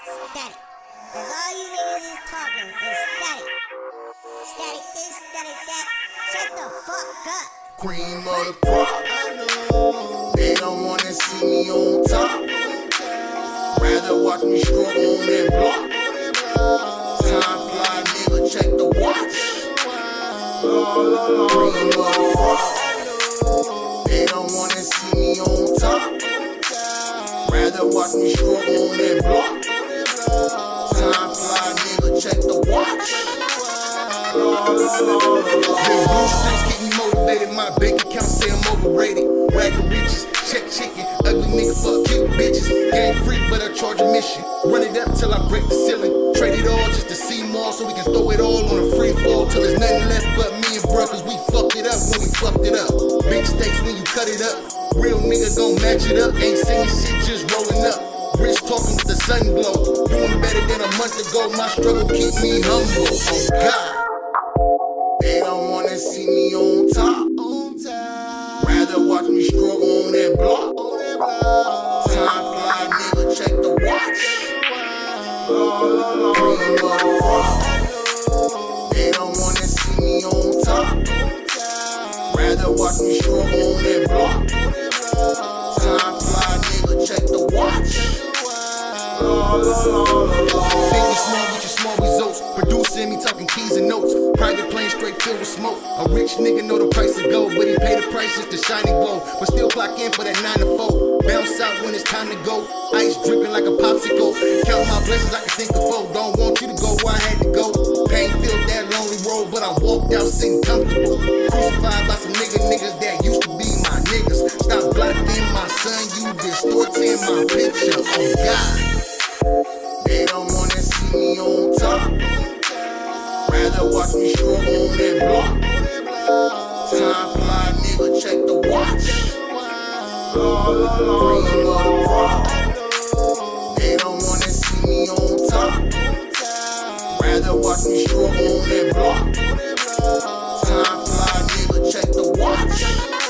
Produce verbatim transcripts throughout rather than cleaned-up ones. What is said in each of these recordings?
Static. Cause all you niggas is talking is static. Static this, static that. Shut the fuck up. Cream of the crop. They don't wanna see me on top. Rather watch me struggle on that block. Time fly, nigga, check the watch. Cream of the crop. They don't wanna see me on top. Rather watch me struggle on that block. Time fly, nigga, check the watch. Big blue strips get me motivated. My bank account say I'm overrated. Rag the riches, check chicken. Ugly nigga fuck cute bitches. Game free, but I charge admission. Run it up till I break the ceiling. Trade it all just to see more, so we can throw it all on a free fall till there's nothing left but me and bruh, cause we fucked it up when we fucked it up. Big stakes when you cut it up. Real nigga gon' match it up. Ain't saying shit, just rolling up. Rich talking with the sun glow. Doing better than a month ago. My struggle keep me humble. Oh God. They don't wanna see me on top. Rather watch me struggle on that block. Time fly, nigga, check the watch. Cream of the crop. They don't wanna see me on top. Rather watch me struggle on that block. Time fly, nigga, check the watch. Think you small, get your small results. Producing me talking keys and notes. Private plane straight filled with smoke. A rich nigga know the price of gold, but he pay the price just to shine and glow. But still clock in for that nine to four. Bounce out when it's time to go. Ice dripping like a popsicle. Count my blessings I can think of four. Don't want you to go where I had to go. Pain filled that lonely road, but I walked out sitting comfortable. Crucified by some nigga niggas that used to be my niggas. Stop blocking my son, you distorting my picture. Oh God. They don't wanna see me on top. Rather watch me struggle on that block. Time fly, nigga, check the watch. Cream of the crop. They don't wanna see me on top. Rather watch me struggle on that block. Time fly, nigga, check the watch.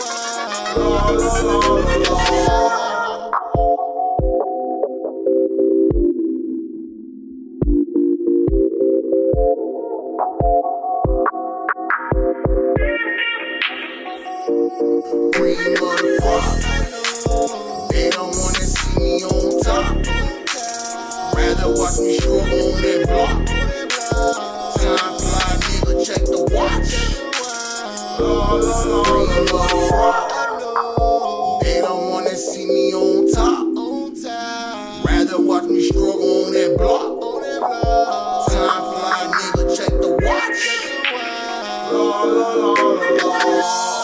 Cream of the crop. They don't wanna see me on top. Rather watch me struggle on that block. Time fly, nigga, check the watch. Cream of the crop. They don't wanna see me on top. Rather watch me struggle on that block. Time fly, nigga, check the watch.